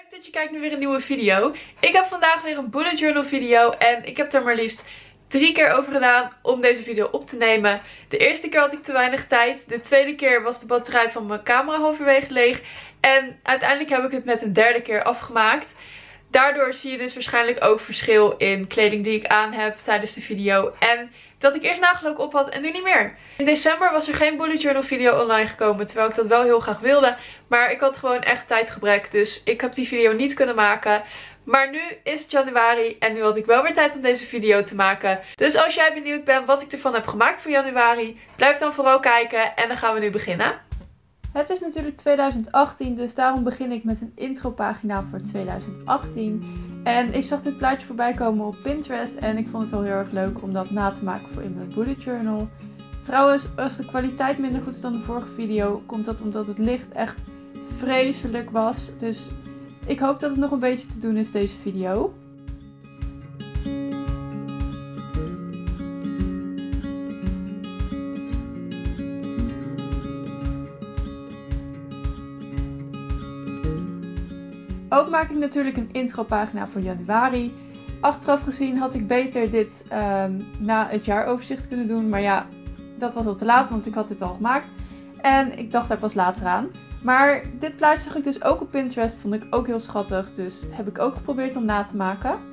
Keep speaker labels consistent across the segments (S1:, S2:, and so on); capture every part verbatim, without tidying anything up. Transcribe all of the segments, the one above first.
S1: Leuk dat je kijkt naar weer een nieuwe video. Ik heb vandaag weer een bullet journal video en ik heb er maar liefst drie keer over gedaan om deze video op te nemen. De eerste keer had ik te weinig tijd. De tweede keer was de batterij van mijn camera halverwege leeg. En uiteindelijk heb ik het met een derde keer afgemaakt. Daardoor zie je dus waarschijnlijk ook verschil in kleding die ik aan heb tijdens de video. En dat ik eerst nagelok op had en nu niet meer. In december was er geen bullet journal video online gekomen. Terwijl ik dat wel heel graag wilde. Maar ik had gewoon echt tijdgebrek. Dus ik heb die video niet kunnen maken. Maar nu is het januari en nu had ik wel weer tijd om deze video te maken. Dus als jij benieuwd bent wat ik ervan heb gemaakt voor januari, blijf dan vooral kijken en dan gaan we nu beginnen. Het is natuurlijk tweeduizend achttien, dus daarom begin ik met een intro-pagina voor tweeduizend achttien. En ik zag dit plaatje voorbij komen op Pinterest en ik vond het wel heel erg leuk om dat na te maken voor in mijn bullet journal. Trouwens, als de kwaliteit minder goed is dan de vorige video, komt dat omdat het licht echt vreselijk was. Dus ik hoop dat het nog een beetje te doen is deze video. Ook maak ik natuurlijk een intro pagina voor januari. Achteraf gezien had ik beter dit um, na het jaaroverzicht kunnen doen. Maar ja, dat was al te laat, want ik had dit al gemaakt. En ik dacht daar pas later aan. Maar dit plaatje zag ik dus ook op Pinterest. Vond ik ook heel schattig. Dus heb ik ook geprobeerd om na te maken.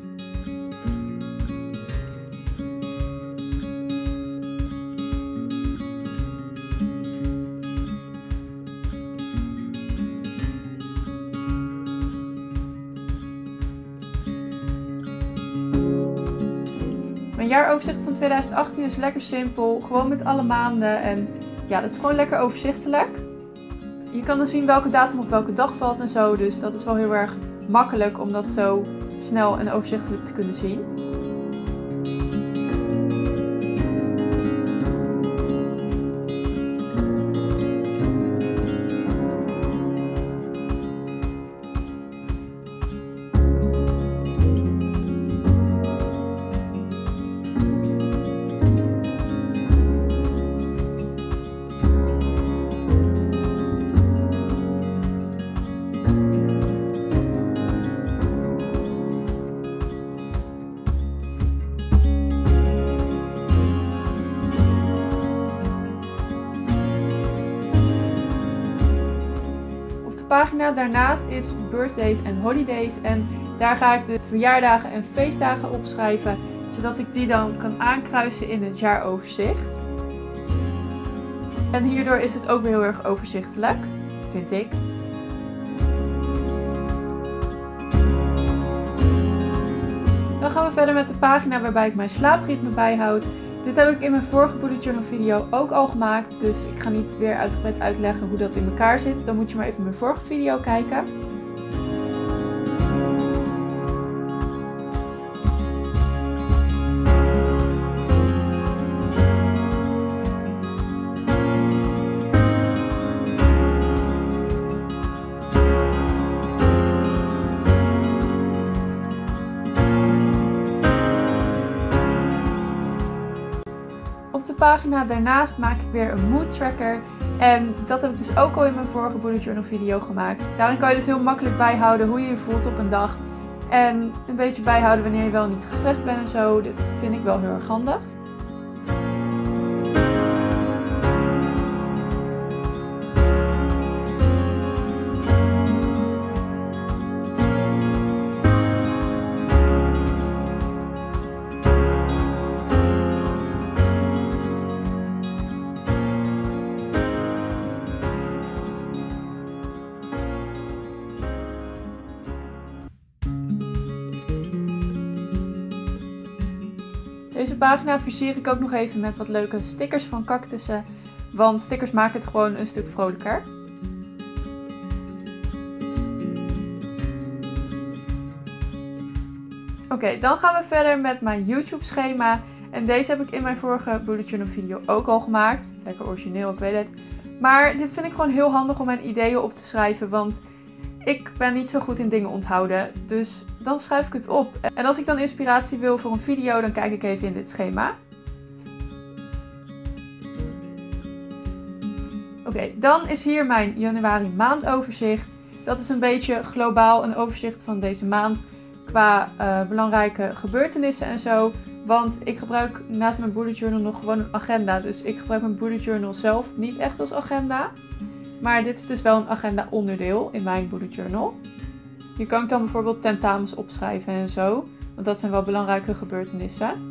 S1: Mijn jaaroverzicht van tweeduizend achttien is lekker simpel. Gewoon met alle maanden. En ja, dat is gewoon lekker overzichtelijk. Je kan dan zien welke datum op welke dag valt en zo. Dus dat is wel heel erg makkelijk om dat zo snel en overzichtelijk te kunnen zien. De pagina daarnaast is birthdays en holidays en daar ga ik de verjaardagen en feestdagen opschrijven, zodat ik die dan kan aankruisen in het jaaroverzicht. En hierdoor is het ook weer heel erg overzichtelijk, vind ik. Dan gaan we verder met de pagina waarbij ik mijn slaapritme bijhoud. Dit heb ik in mijn vorige bullet journal video ook al gemaakt, dus ik ga niet weer uitgebreid uitleggen hoe dat in elkaar zit. Dan moet je maar even mijn vorige video kijken. Op de pagina daarnaast maak ik weer een mood tracker en dat heb ik dus ook al in mijn vorige bullet journal video gemaakt. Daarin kan je dus heel makkelijk bijhouden hoe je je voelt op een dag en een beetje bijhouden wanneer je wel niet gestrest bent en zo. Dus dat vind ik wel heel erg handig. Deze pagina versier ik ook nog even met wat leuke stickers van cactussen, want stickers maken het gewoon een stuk vrolijker. Oké, okay, dan gaan we verder met mijn YouTube schema en deze heb ik in mijn vorige bullet journal video ook al gemaakt. Lekker origineel, ik weet het. Maar dit vind ik gewoon heel handig om mijn ideeën op te schrijven, want ik ben niet zo goed in dingen onthouden, dus dan schrijf ik het op. En als ik dan inspiratie wil voor een video, dan kijk ik even in dit schema. Oké, okay, dan is hier mijn januari maandoverzicht. Dat is een beetje globaal een overzicht van deze maand qua uh, belangrijke gebeurtenissen en zo. Want ik gebruik naast mijn bullet journal nog gewoon een agenda. Dus ik gebruik mijn bullet journal zelf niet echt als agenda. Maar dit is dus wel een agenda onderdeel in mijn bullet journal. Hier kan ik dan bijvoorbeeld tentamens opschrijven en zo. Want dat zijn wel belangrijke gebeurtenissen.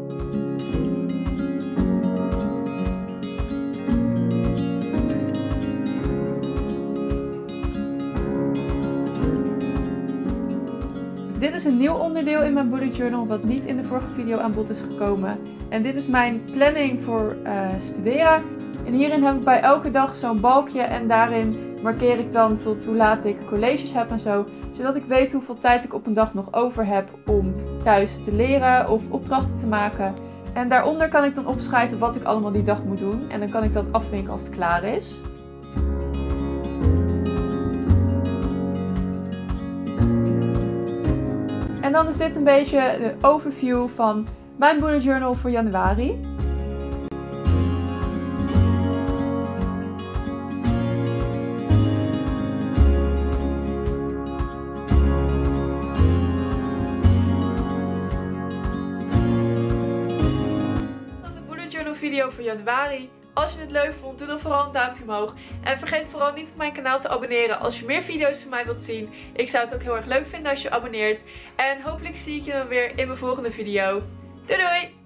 S1: Dit is een nieuw onderdeel in mijn bullet journal wat niet in de vorige video aan bod is gekomen. En dit is mijn planning voor uh, studeren. En hierin heb ik bij elke dag zo'n balkje en daarin markeer ik dan tot hoe laat ik colleges heb en zo. Zodat ik weet hoeveel tijd ik op een dag nog over heb om thuis te leren of opdrachten te maken. En daaronder kan ik dan opschrijven wat ik allemaal die dag moet doen. En dan kan ik dat afvinken als het klaar is. En dan is dit een beetje de overview van mijn bullet journal voor januari. Video voor januari. Als je het leuk vond, doe dan vooral een duimpje omhoog. En vergeet vooral niet op mijn kanaal te abonneren als je meer video's van mij wilt zien. Ik zou het ook heel erg leuk vinden als je abonneert. En hopelijk zie ik je dan weer in mijn volgende video. Doei doei!